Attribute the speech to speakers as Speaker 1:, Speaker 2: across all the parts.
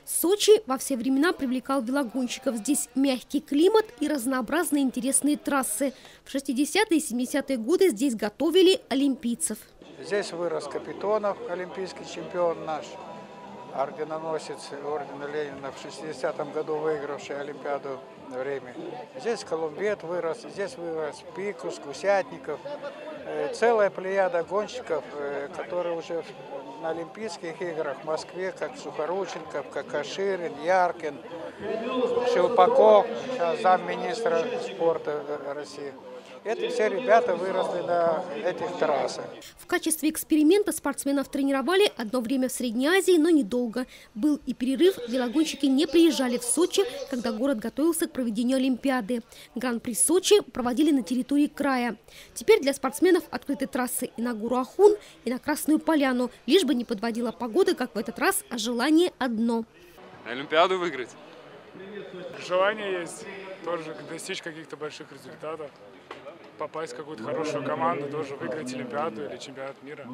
Speaker 1: Сочи во все времена привлекал велогонщиков. Здесь мягкий климат и разнообразные интересные трассы. В 60-е и 70-е годы здесь готовили олимпийцев.
Speaker 2: Здесь вырос Капитонов, олимпийский чемпион наш, орденоносец ордена Ленина, в 60-м году выигравший Олимпиаду в Риме. Здесь Колумбет вырос, здесь вырос Пикус, Гусятников. Целая плеяда гонщиков, которые уже на Олимпийских играх в Москве, как Сухорученков, как Каширин, Яркин, Щелпаков, сейчас замминистра спорта России. Эти все ребята выросли на этих трассах.
Speaker 1: В качестве эксперимента спортсменов тренировали одно время в Средней Азии, но недолго. Был и перерыв, велогонщики не приезжали в Сочи, когда город готовился к проведению Олимпиады. Гран-при Сочи проводили на территории края. Теперь для спортсменов открыты трассы и на гору Ахун, и на Красную Поляну, лишь бы не подводила погода, как в этот раз, а желание одно.
Speaker 3: Олимпиаду выиграть.
Speaker 4: Желание есть тоже достичь каких-то больших результатов. Попасть в какую-то хорошую команду, тоже выиграть Олимпиаду или чемпионат мира.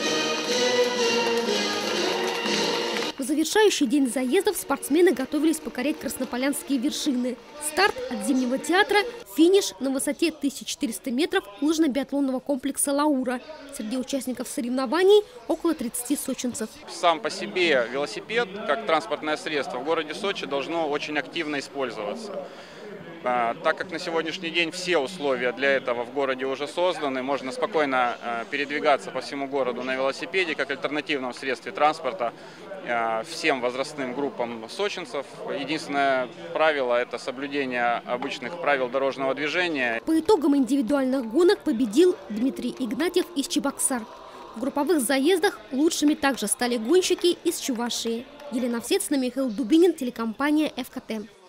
Speaker 1: В завершающий день заездов спортсмены готовились покорять краснополянские вершины. Старт от Зимнего театра, финиш на высоте 1400 метров лыжно-биатлонного комплекса «Лаура». Среди участников соревнований около 30 сочинцев.
Speaker 3: Сам по себе велосипед, как транспортное средство, в городе Сочи должно очень активно использоваться. Так как на сегодняшний день все условия для этого в городе уже созданы, можно спокойно передвигаться по всему городу на велосипеде как альтернативном средстве транспорта всем возрастным группам сочинцев. Единственное правило – это соблюдение обычных правил дорожного движения.
Speaker 1: По итогам индивидуальных гонок победил Дмитрий Игнатьев из Чебоксар. В групповых заездах лучшими также стали гонщики из Чувашии. Елена Овсецина, Михаил Дубинин, телекомпания ФКТ.